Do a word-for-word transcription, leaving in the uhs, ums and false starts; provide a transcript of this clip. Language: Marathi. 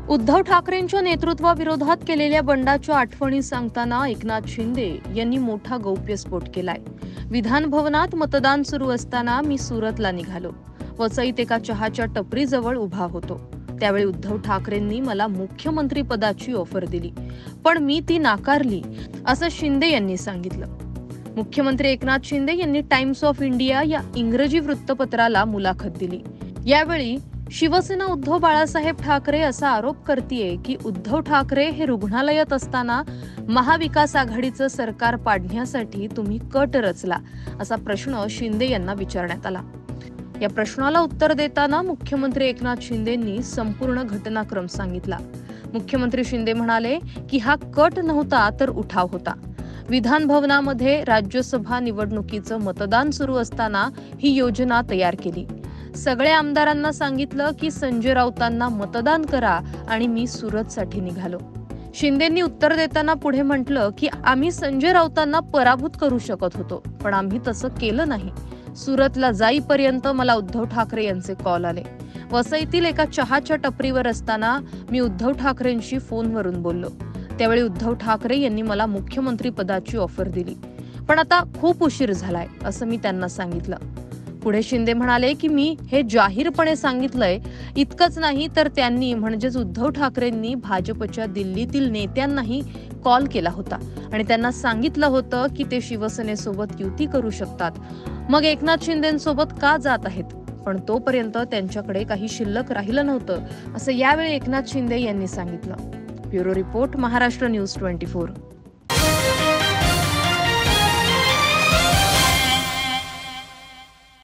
उद्धव ठाकरेंच्या नेतृत्वाविरोधात केलेल्या बंडाच्या आठवणी सांगताना एकनाथ शिंदे यांनी मोठा गौप्यस्फोट केलाय. विधान भवनात मतदान सुरू असताना मी सुरतला निघालो. वसईत एका चहाच्या टपरीजवळ उभा होतो. त्यावेळी उद्धव ठाकरेंनी मला मुख्यमंत्री पदाची ऑफर दिली, पण मी ती नाकारली, असं शिंदे यांनी सांगितलं. मुख्यमंत्री एकनाथ शिंदे यांनी टाइम्स ऑफ इंडिया या इंग्रजी वृत्तपत्राला मुलाखत दिली. यावेळी शिवसेना उद्धव बाळासाहेब ठाकरे असा आरोप करतीये की उद्धव ठाकरे हे रुग्णालयात असताना महाविकास आघाडीचं सरकार पाडण्यासाठी तुम्ही कट रचला, असा प्रश्न शिंदे यांना विचारण्यात आला. या प्रश्नाला उत्तर देताना मुख्यमंत्री एकनाथ शिंदेंनी संपूर्ण घटनाक्रम सांगितला. मुख्यमंत्री शिंदे म्हणाले की हा कट नव्हता तर उठाव होता. विधान भवनामध्ये राज्यसभा निवडणुकीचं मतदान सुरू असताना ही योजना तयार केली. सगळ्या आमदारांना सांगितलं की संजय राऊतांना मतदान करा आणि मी सुरतसाठी निघालो. शिंदेंनी उत्तर देताना पुढे म्हटलं की आम्ही संजय राऊतांना पराभूत करू शकत होतो, पण आम्ही तसं केलं नाही. सुरतला जाईपर्यंत मला उद्धव ठाकरे यांचे कॉल आले. वसईतील एका चहाच्या टपरीवर असताना मी उद्धव ठाकरेंशी फोनवरून बोललो. त्यावेळी उद्धव ठाकरे यांनी मला मुख्यमंत्री पदाची ऑफर दिली, पण आता खूप उशीर झालाय, असं मी त्यांना सांगितलं. पुढे शिंदे म्हणाले की मी हे जाहीरपणे सांगितलंय. इतकंच नाही तर त्यांनी म्हणजेच उद्धव ठाकरेंनी भाजपच्या दिल्लीतील नेत्यांनाही कॉल केला होता आणि त्यांना सांगितलं होतं की ते शिवसेनेसोबत युती करू शकतात, मग एकनाथ शिंदेंसोबत का जात आहेत. पण तोपर्यंत त्यांच्याकडे काही शिल्लक राहिलं नव्हतं, असं यावेळी एकनाथ शिंदे यांनी सांगितलं. Bureau report, Maharashtra news twenty four.